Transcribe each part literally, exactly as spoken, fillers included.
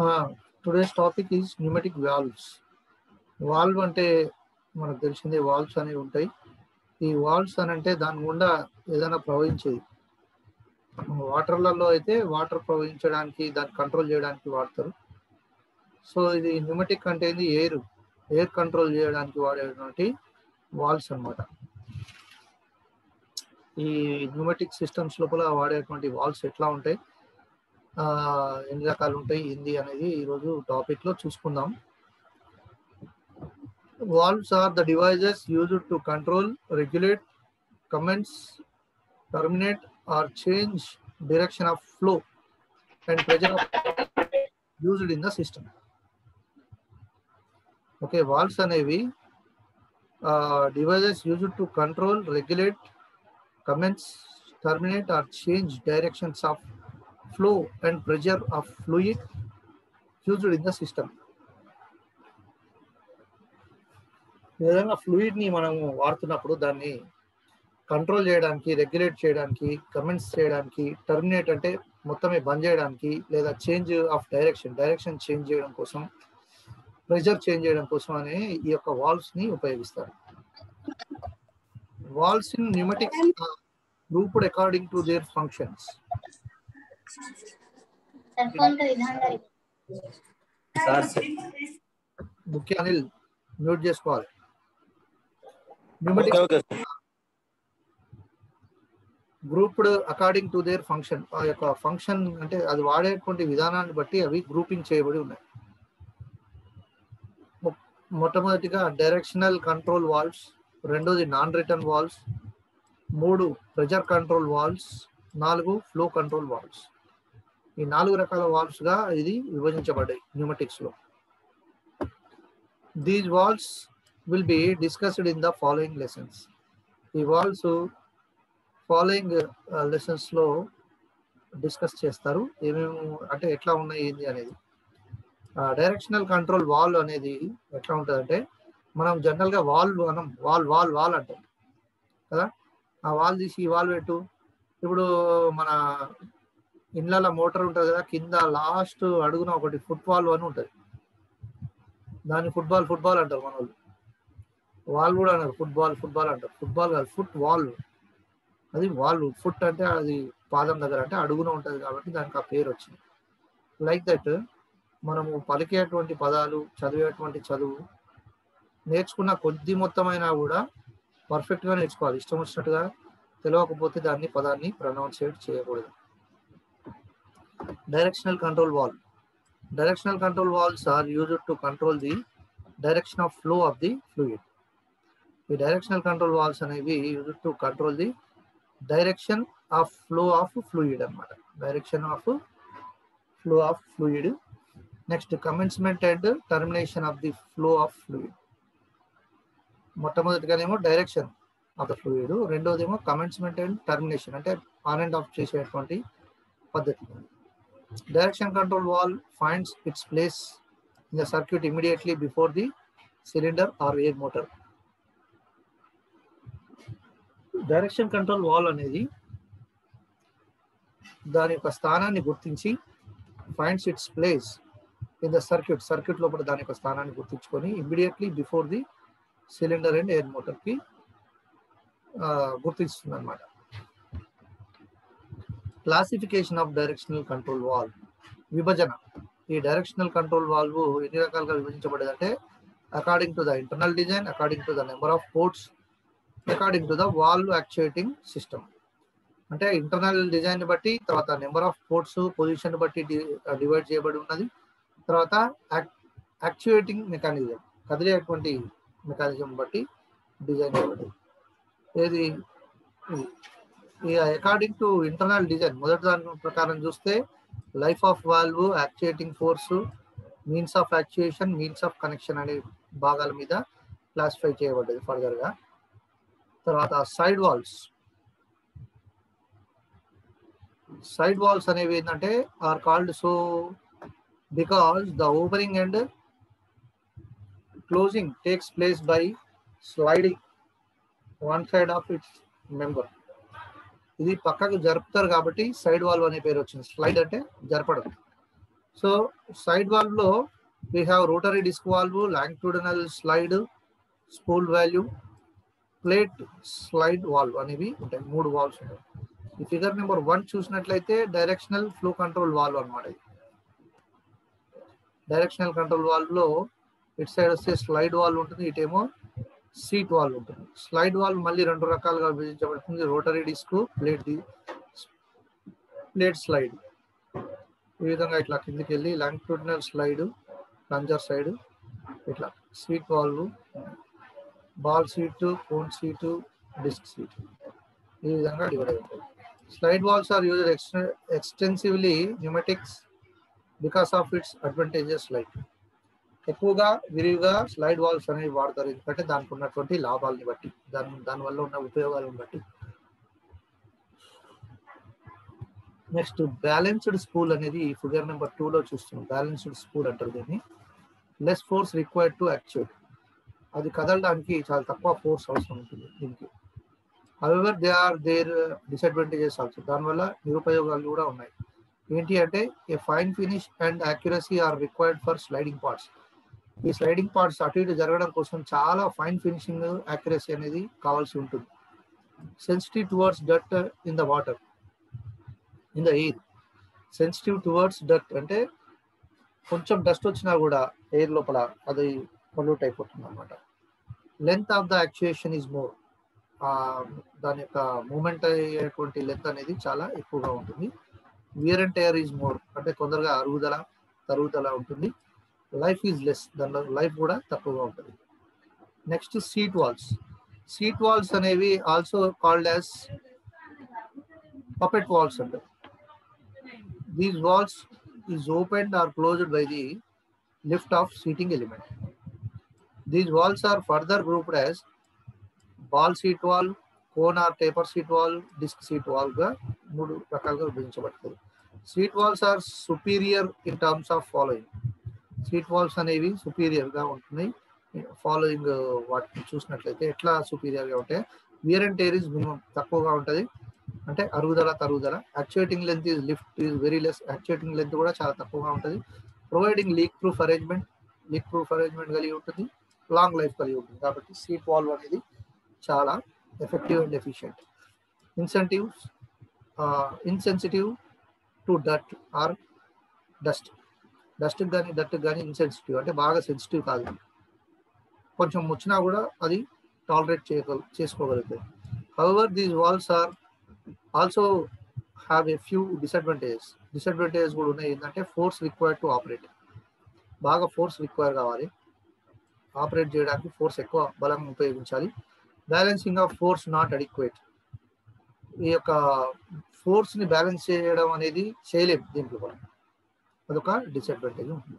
Today's topic is pneumatic valves. Valve అంటే మనకు తెలిసిందే, వాల్వ్స్ అనేవి ఉంటాయి. ఈ వాల్వ్స్ అని అంటే దాని గుండా ఏదైనా ప్రవహించేది. వాటర్లలో అయితే వాటర్ ప్రవహించడానికి, దాన్ని కంట్రోల్ చేయడానికి వాడతారు. సో ఇది న్యూమాటిక్ అంటే ఇది ఎయిర్ ఎయిర్ కంట్రోల్ చేయడానికి వాడేటువంటి వాల్వ్స్ అన్నమాట. ఈ న్యూమాటిక్ సిస్టమ్స్ లోపల వాడేటువంటి వాల్వ్స్ ఎట్లా ఉంటాయి, ఎన్ని రకాలు ఉంటాయి, ఏంది అనేది ఈరోజు టాపిక్ లో చూసుకుందాం. Valves are the devices used to control, regulate, commence, terminate or change direction of flow and pressure of used in the system. Okay, valves అనేవి devices used to control, regulate, commence, terminate or change directions of flow and pressure of fluid used in the system. ఏదైనా fluid ని మనం వాడుతున్నప్పుడు దాన్ని control చేయడానికి, regulate చేయడానికి, comments చేయడానికి, terminate అంటే మొత్తమే బంద్ చేయడానికి, లేదా change of direction direction change చేయడం కోసం, ప్రెషర్ చేంజ్ చేయడం కోసం అనే ఈ యొక్క వాల్వ్స్ ని ఉపయోగిస్తారు. Valves in pneumatics are grouped according to their functions. ముఖ్య అనిల్ మ్యూట్ చేసుకోవాలి. Grouped according to their function, ఆ యొక్క ఫంక్షన్ అంటే అది వాడేటువంటి విధానాన్ని బట్టి అవి గ్రూపింగ్ చేయబడి ఉన్నాయి. మొట్టమొదటిగా డైరెక్షనల్ కంట్రోల్ వాల్వ్స్, రెండోది నాన్ రిటర్న్ వాల్వ్స్, మూడు ప్రెజర్ కంట్రోల్ వాల్వ్స్, నాలుగు ఫ్లో కంట్రోల్ వాల్వ్స్. ఈ నాలుగు రకాల వాల్వ్స్ గా ఇది విభజించబడ్డాయి న్యూమాటిక్స్ లో. These valves will be discussed in the following lessons. ఈ వాల్వ్స్ ఫాలోయింగ్ లెసన్స్ లో డిస్కస్ చేస్తారు, ఏమేమి అంటే ఎట్లా ఉన్నాయి ఏంది అనేది. డైరెక్షనల్ కంట్రోల్ వాల్వ్ అనేది ఎట్లా ఉంటుందంటే, మనం జనరల్ గా వాల్వ్ మనం వాల్ వాల్ వాల్ అంటాం కదా. ఆ వాల్ తీసి ఈ వాల్వ్ పెట్టు. ఇప్పుడు మన ఇళ్ళ మోటార్ ఉంటుంది కదా, కింద లాస్ట్ అడుగున ఒకటి ఫుట్బాల్ అని ఉంటుంది, దాన్ని ఫుట్బాల్ ఫుట్బాల్ అంటారు మన వాళ్ళు. వాల్ కూడా అన్నారు ఫుట్బాల్ ఫుట్బాల్ అంటారు. ఫుట్బాల్ కాదు, ఫుట్ వాల్వ్. అది వాల్వ్. ఫుట్ అంటే అది పాదం దగ్గర, అంటే అడుగున ఉంటుంది కాబట్టి దానికి ఆ పేరు వచ్చింది. లైక్ దట్ మనము పలికేటువంటి పదాలు, చదివేటువంటి చదువు నేర్చుకున్న కొద్ది మొత్తమైనా కూడా పర్ఫెక్ట్గా నేర్చుకోవాలి. ఇష్టం వచ్చినట్టుగా తెలియకపోతే దాన్ని పదాన్ని ప్రొనౌన్సియేట్ చేయకూడదు. Directional control valve. Directional control valves are used to control the direction of flow of the fluid. The directional control valves అనేవి used to control the direction of flow of fluid అన్నమాట. Direction of flow of fluid. Next, commencement and termination of the flow of fluid. మొట్టమొదటిగానేమో direction of the fluid, రెండోదేమో commencement and termination అంటే on and off చేసేటువంటి పద్ధతి. Direction control valve finds its place in the circuit immediately before the cylinder or air motor. Direction control valve అనేది దాని యొక్క స్థానాన్ని గుర్తించి, finds its place in the circuit circuit లోపల దాని యొక్క స్థానాన్ని గుర్తించుకొని immediately before the cylinder and air motor కి గుర్తిస్తుంది అన్నమాట. Classification of directional control valve. విభజన. ఈ డైరెక్షనల్ కంట్రోల్ వాల్వ్ ఎన్ని రకాలుగా విభజించబడేదంటే, according to the internal design, according to the number of ports, according to the valve actuating system. అంటే internal design బట్టి, తర్వాత నెంబర్ ఆఫ్ పోర్ట్స్ పొజిషన్ బట్టి divide చేయబడి ఉన్నది. తర్వాత యాక్చుయేటింగ్ మెకానిజం, కదిలేటువంటి మెకానిజం బట్టి డిజైన్ చేయబడింది. ఏది అకార్డింగ్ టు ఇంటర్నల్ డిజైన్ మొదటి దాని ప్రకారం చూస్తే life of valve, actuating force, means of actuation, means of connection అనే భాగాల మీద క్లాసిఫై చేయబడ్డది ఫర్దర్ గా. తర్వాత సైడ్ వాల్వ్స్. సైడ్ వాల్వ్స్ అనేవి ఏంటంటే are called so because the opening and closing takes place by sliding one side of its member. ఇది పక్కకు జరుపుతారు కాబట్టి సైడ్ వాల్వ్ అనే పేరు వచ్చింది. స్లైడ్ అంటే జరపడం. సో సైడ్ వాల్వ్ లో we have rotary disc valve, longitudinal slide, spool valve, plate slide valve అనేవి ఉంటాయి. మూడు వాల్వ్స్ ఉంటాయి. ఈ ఫిగర్ నెంబర్ వన్ చూసినట్లయితే డైరెక్షనల్ ఫ్లో కంట్రోల్ వాల్వ్ అనమాట. డైరెక్షనల్ కంట్రోల్ వాల్వ్ లో ఇటు సైడ్ వస్తే స్లైడ్ వాల్వ్ ఉంటుంది, ఇటేమో సీట్ వాల్వ్ ఉంటుంది. స్లైడ్ వాల్వ్ మళ్ళీ రెండు రకాలుగా విభజించబడుతుంది, rotary disc, plate plate slide. ఈ విధంగా ఇట్లా కిందికి వెళ్ళి లాంగిట్యూడినల్ స్లైడ్, ప్లంజర్ సైడ్, ఇట్లా seat valve, ball seat, cone seat, disc seat, ఈ విధంగా డివైడ్ అవుతాయి. Slide valves are used extensively pneumatics because of its advantages. Like ఎక్కువగా విరివిగా స్లైడ్ వాల్వ్స్ అనేవి వాడతారు, ఎందుకంటే దానికి ఉన్నటువంటి లాభాలని బట్టి, దాని దానివల్ల ఉన్న ఉపయోగాలను బట్టి. నెక్స్ట్ బ్యాలెన్స్డ్ స్పూల్ అనేది ఫిగర్ నెంబర్ టూ లో చూస్తున్నాం. బ్యాలెన్స్డ్ స్పూల్ అంటారు దీన్ని. Less force required to actuate. అది కదలడానికి చాలా తక్కువ ఫోర్స్ అవసరం ఉంటుంది దీనికి. However they are there disadvantages also. దానివల్ల నిరుపయోగాలు కూడా ఉన్నాయి. ఏంటి అంటే a fine finish and accuracy are required for sliding parts. ఈ స్లైడింగ్ పార్ట్స్ అటు ఇటు జరగడం కోసం చాలా ఫైన్ ఫినిషింగ్, యాక్యురసీ అనేది కావాల్సి ఉంటుంది. Sensitive towards dirt in the water, in the air. Sensitive towards dirt అంటే కొంచెం డస్ట్ వచ్చినా కూడా ఎయిర్ లోపల అది పొల్యూట్ అయిపోతుంది అనమాట. Length of the actuation is more. దాని యొక్క మూమెంట్ అయ్యేటువంటి లెంత్ అనేది చాలా ఎక్కువగా ఉంటుంది. Wear and tear is more, అంటే తొందరగా అరుగుదల తరుగుదల ఉంటుంది. లైఫ్ ఈజ్ లెస్, దానిలో లైఫ్ కూడా తక్కువగా ఉంటుంది. Next seat valves. Seat valves అనేవి also called as poppet valves అంటారు. These valves is opened or closed by the lift of seating element. These valves are further grouped as ball seat valve, cone or taper seat valve, disc seat valve గా మూడు రకాలుగా విభజించబడతాయి. Seat valves are superior in terms of following. Seat valves అనేవి superior గా ఉంటున్నాయి. Following వాటిని చూసినట్లయితే ఎట్లా సుపీరియర్ గా ఉంటాయి. Wear and tear is minimum, తక్కువగా ఉంటుంది, అంటే అరుగుదల తరుగుదల. Actuating length is lift is very less. Actuating length కూడా చాలా తక్కువగా ఉంటుంది. Providing leak proof arrangement, leak proof arrangement కలిగి ఉంటుంది. లాంగ్ లైఫ్ కలిగి ఉంటుంది. కాబట్టి సీట్ వాల్వ్ అనేది చాలా effective and efficient. Incentives insensitive to dirt or dust. డస్ట్కి కానీ డర్ట్కి కానీ ఇన్సెన్సిటివ్, అంటే బాగా సెన్సిటివ్ కాదు, కొంచెం వచ్చినా కూడా అది టాలరేట్ చేయగల చేసుకోగలుగుతుంది. However these valves are also have a few disadvantages. Disadvantages కూడా ఉన్నాయి. ఏంటంటే ఫోర్స్ రిక్వైర్డ్ టు ఆపరేట్. బాగా ఫోర్స్ రిక్వైర్ కావాలి, ఆపరేట్ చేయడానికి ఫోర్స్ ఎక్కువ బలం ఉపయోగించాలి. Balancing of force not adequate. ఈ యొక్క ఫోర్స్ని బ్యాలెన్స్ చేయడం అనేది చేయలేము దీంట్లో కూడా, అదొక డిసడ్వాంటేజ్ ఉంటుంది.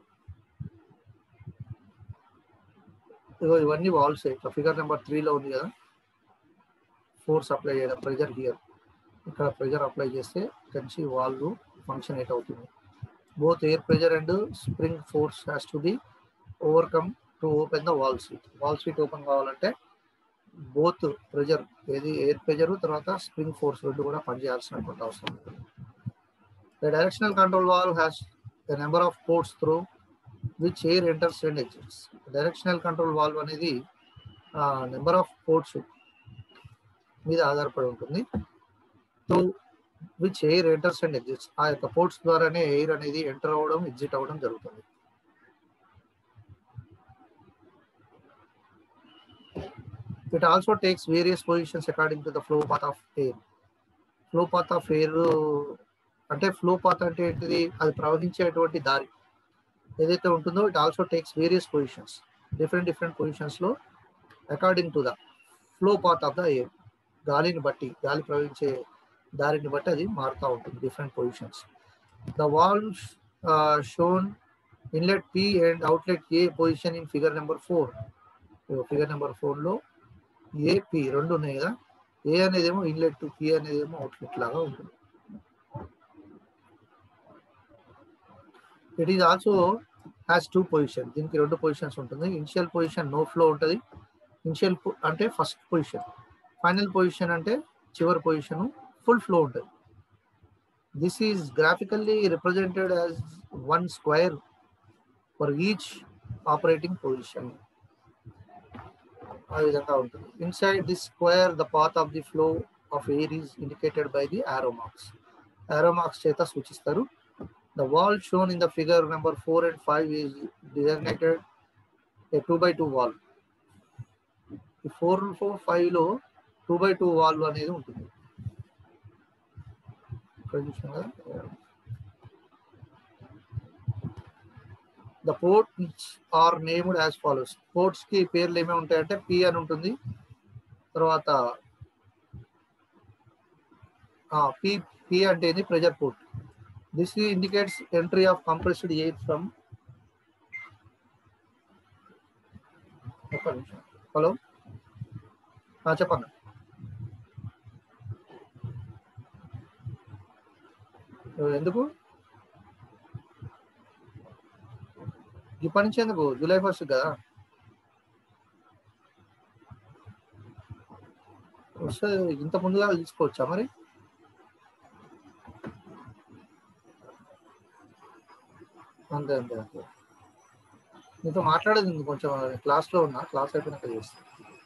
ఇవన్నీ వాల్వ్స్ ఫిగర్ నెంబర్ త్రీలో ఉంది కదా, ఫోర్స్ అప్లై చేయడం, ప్రెజర్ హియర్, ఇక్కడ ప్రెజర్ అప్లై చేస్తే కలిసి వాల్వ్ ఫంక్షన్ ఎట్ అవుతుంది. Both air pressure and spring force has to be overcome to open the valve seat. Valve seat open కావాలంటే బోత్ ప్రెజర్, ఏది ఎయిర్ ప్రెజర్ తర్వాత స్ప్రింగ్ ఫోర్స్ రెండు కూడా పనిచేయాల్సినటువంటి అవసరం ఉంటుంది. The directional control valve has the number of ports through which air enters and exits. Directional control valve అనేది number of ports మీద ఆధారపడి ఉంటుంది. Through which air enters and exits. ఆ యొక్క పోర్ట్స్ ద్వారానే ఎయిర్ అనేది ఎంటర్ అవ్వడం, ఎగ్జిట్ అవ్వడం జరుగుతుంది. It also takes various positions according to the flow path of air. Flow path of air అంటే ఫ్లో పాత్ అంటే ఏంటిది, అది ప్రవహించేటువంటి దారి ఏదైతే ఉంటుందో it also takes various positions, different different పొజిషన్స్లో according to the flow path of the air. గాలిని బట్టి, గాలి ప్రవహించే దారిని బట్టి అది మారుతూ ఉంటుంది, different positions. The valves shown inlet P and outlet A position in figure number four. Figure number ఫోర్లో ఏ పి రెండు ఉన్నాయి కదా, ఏ అనేది ఏమో ఇన్లెట్, పి అనేది ఏమో అవుట్లెట్ లాగా ఉంటుంది. It is also has two position. దీనికి రెండు పొజిషన్స్ ఉంటుంది. ఇనిషియల్ పొజిషన్ నో ఫ్లో ఉంటుంది. ఇనిషియల్ అంటే ఫస్ట్ పొజిషన్. ఫైనల్ పొజిషన్ అంటే చివరి పొజిషన్ ఫుల్ ఫ్లో ఉంటుంది. This is graphically represented as one square for each operating position. Inside this square, the path of the flow of air is indicated by the arrow marks. Arrow marks cheta suchistaru. The wall shown in the figure number four and five is designated a two by two wall. The four and four five lo two by two wall అనేది ఉంటుంది. The ports are named as follows. Ports కి పేర్లు ఏమేమి ఉంటాయంటే P అని ఉంటుంది, తర్వాత P P అంటే ఇది pressure port. This indicates entry of compressed air from. Hello చెప్పండి. ఎందుకు ఇప్పటి నుంచి ఎందుకు? జూలై ఫస్ట్ కదా వస్తే, ఇంత ముందుగా తీసుకోవచ్చా మరి? అంతే అంతే అంతే. మీతో మాట్లాడేది కొంచెం క్లాస్లో ఉన్నా, క్లాస్ అయిపోయినాక చేస్తాను.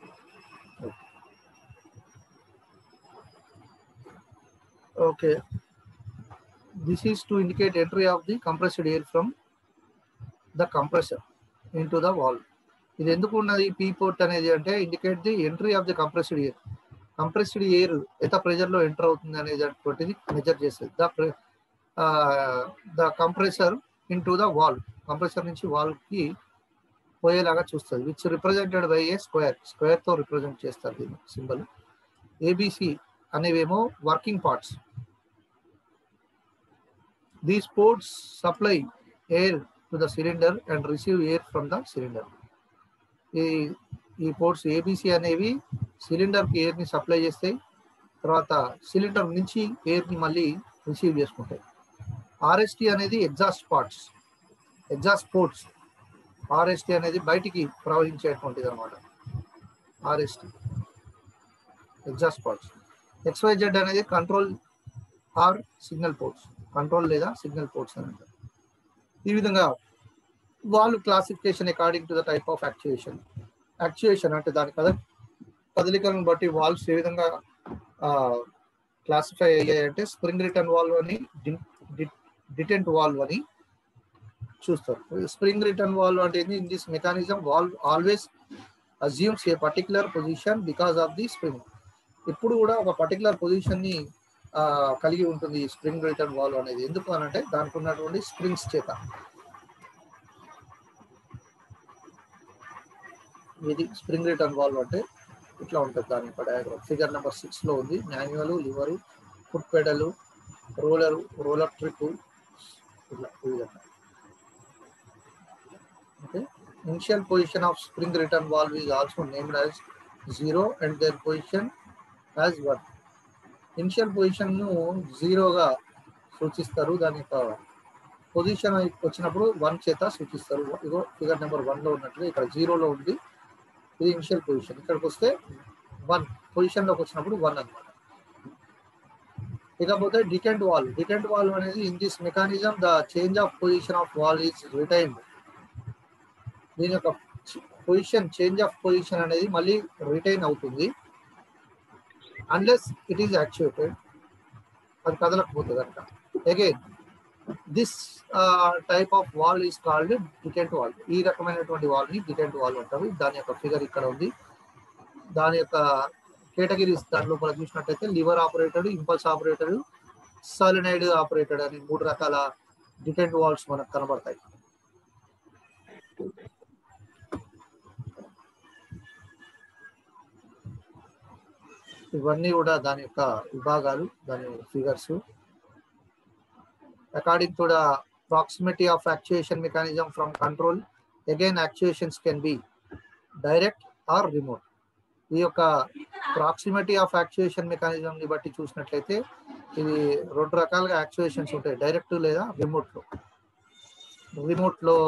Okay, this is to indicate entry of the compressed air from the compressor into the valve. ఇది ఎందుకు ఉన్నది పీ పోర్ట్ అనేది అంటే indicate the entry of the compressed air. Compressed air ఎంత ప్రెజర్లో ఎంటర్ అవుతుంది అనేది మెజర్ చేస్తుంది. The the compressor into the valve, compressor నుంచి వాల్కి పోయేలాగా చూస్తుంది. Which represented by a square, స్క్వేర్తో రిప్రజెంట్ చేస్తారు దీన్ని సింబల్. ఏబిసి అనేవేమో working parts. These ports supply air to the cylinder and receive air from the cylinder. ఈ ఈ పోర్ట్స్ ఏబిసి అనేవి సిలిండర్కి ఎయిర్ని సప్లై చేస్తాయి, తర్వాత సిలిండర్ నుంచి ఎయిర్ని మళ్ళీ రిసీవ్ చేసుకుంటాయి. ఆర్ఎస్టి అనేది exhaust parts, exhaust ports. R S T అనేది బయటికి ప్రవహించేటువంటిది అనమాట. R S T exhaust parts. ఎక్స్వైజెడ్ అనేది control or signal ports, control లేదా సిగ్నల్ పోర్ట్స్ అని అంటారు. ఈ విధంగా valve classification according to the type of actuation. Actuation అంటే దాని కద కదలికలను బట్టి వాల్వ్స్ ఏ విధంగా క్లాసిఫై అయ్యాయంటే స్ప్రింగ్ రిటర్న్ వాల్వ్ అని, డిటెంట్ వాల్వ్ అని చూస్తారు. స్ప్రింగ్ రిటర్న్ వాల్వ్ అంటే in this mechanism valve always assumes a particular position because of the spring. ఇప్పుడు కూడా ఒక పర్టికులర్ పొజిషన్ని కలిగి ఉంటుంది ఈ స్ప్రింగ్ రిటర్న్ వాల్వ్ అనేది. ఎందుకు అనంటే దానికి ఉన్నటువంటి స్ప్రింగ్స్ చేత. ఇది స్ప్రింగ్ రిటర్న్ వాల్వ్ అంటే ఇట్లా ఉంటుంది దాని యొక్క డయాగ్రామ్. ఫిగర్ నెంబర్ సిక్స్ లో ఉంది. Manual, lever, foot pedal, roller, roller trip, ఇట్లా ఈ విధంగా. Okay, initial position of spring return valve is also named as zero and their position as one. Initial position ను జీరోగా సూచిస్తారు, దాని యొక్క పొజిషన్ వచ్చినప్పుడు వన్ చేత సూచిస్తారు. ఇగో ఫిగర్ నెంబర్ వన్ లో ఉన్నట్లుగా ఇక్కడ జీరోలో ఉంది, ఇది ఇనిషియల్ పొజిషన్. ఇక్కడికి వస్తే వన్ పొజిషన్లోకి వచ్చినప్పుడు వన్ అనమాట. ఇకపోతే డిటెంట్ వాల్వ్. డిటెంట్ వాల్వ్ అనేది in this mechanism the change of position of valve is retained. దీని యొక్క పొజిషన్, చేంజ్ ఆఫ్ పొజిషన్ అనేది మళ్ళీ రిటైన్ అవుతుంది అన్లెస్ ఇట్ ఈస్ యాక్చుయేటెడ్, అది కదలకపోతుంది అంట. Again this type of valve is called detent valve. ఈ రకమైనటువంటి వాల్ని డిటెంట్ వాల్ అంటారు. దాని యొక్క ఫిగర్ ఇక్కడ ఉంది. దాని యొక్క కేటగిరీస్ దాని లోపల చూసినట్టయితే lever operated, impulse operated, solenoid operated అని మూడు రకాల డిటెంట్ వాల్స్ మనకు కనబడతాయి. ఇవన్నీ కూడా దాని యొక్క విభాగాలు, దాని figures. According to the proximity of actuation mechanism from control, again actuations can be direct or remote. ఈ యొక్క ప్రాక్సిమిటీ ఆఫ్ యాక్చుయేషన్ మెకానిజం ని బట్టి చూసినట్లయితే ఇది రెండు రకాలుగా యాక్చుయేషన్స్ ఉంటాయి, డైరెక్ట్ లేదా రిమోట్ లో. రిమోట్ లో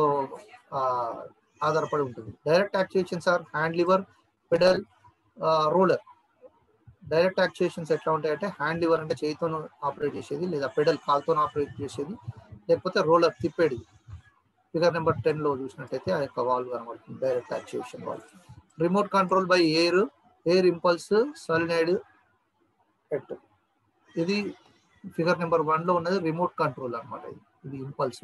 ఆధారపడి ఉంటుంది. Direct actuations are hand lever, pedal, roller. Direct actuations ఎట్లా ఉంటాయంటే హ్యాండ్ లివర్ అంటే చేయితో ఆపరేట్ చేసేది, లేదా పెడల్ కాల్తో ఆపరేట్ చేసేది, లేకపోతే రోలర్ తిప్పేది. ఫిగర్ నెంబర్ టెన్ లో చూసినట్టయితే ఆ యొక్క వాల్వ్ కనబడుతుంది, direct actuation valve. Remote control by air, air impulse solenoid ఎట్. ఇది ఫిగర్ నెంబర్ వన్ లో ఉన్నది రిమోట్ కంట్రోల్ అనమాట. ఇది impulse.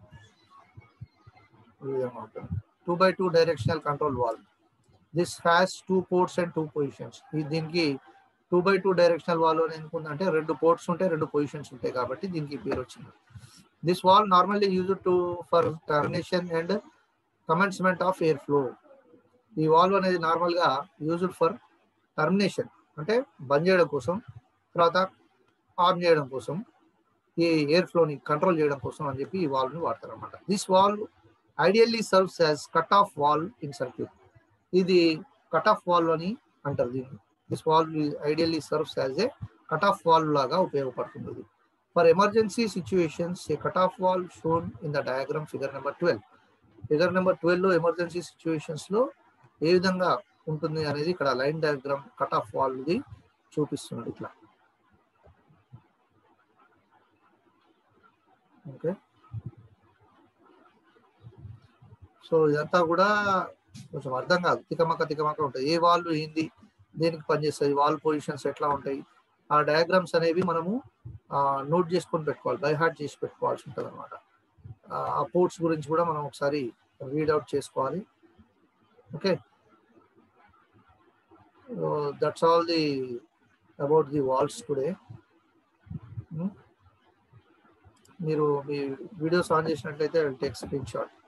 Two by two directional control valve. This has two ports and two positions. దీనికి two by two directional valve అని ఎందుకుందంటే రెండు పోర్ట్స్ ఉంటాయి, రెండు పొజిషన్స్ ఉంటాయి కాబట్టి దీనికి పేరు వచ్చింది. This valve normally used to for termination and commencement of air flow. ఈ వాల్వ్ అనేది నార్మల్గా యూజ్డ్ ఫర్ టర్మినేషన్ అంటే బంద్ చేయడం కోసం, తర్వాత ఆన్ చేయడం కోసం, ఈ ఎయిర్ ఫ్లోని కంట్రోల్ చేయడం కోసం అని చెప్పి ఈ వాల్వ్ని వాడతారు అనమాట. This valve ideally serves as cut off valve in circuit. ఇది కట్ ఆఫ్ వాల్వ్ అని అంటారు దీన్ని. This valve ideally serves as a cut off valve లాగా ఉపయోగపడుతుంది. For emergency situations a cut off valve shown in the diagram figure number twelve. Figure number twelve లో emergency situations లో ఏ విధంగా ఉంటుంది అనేది ఇక్కడ లైన్ డయాగ్రామ్ కట్ ఆఫ్ వాల్వ్ది చూపిస్తున్నాడు ఇట్లా. ఓకే, సో ఇదంతా కూడా కొంచెం అర్థం కాదు, తికమక తికమక ఉంటుంది. ఏ వాల్వ్ ఏంది, దేనికి పనిచేస్తుంది, వాల్వ్ పొజిషన్స్ ఎట్లా ఉంటాయి, ఆ డయాగ్రామ్స్ అనేవి మనము నోట్ చేసుకొని పెట్టుకోవాలి, బై హార్ట్ చేసి పెట్టుకోవాల్సి ఉంటుంది అనమాట. ఆ పోర్ట్స్ గురించి కూడా మనం ఒకసారి రీడ్ అవుట్ చేసుకోవాలి. Okay, that's all the about the valves today. మీరు మీ వీడియోస్ ఆన్ చేసినట్లయితే టేక్ స్క్రీన్ షాట్.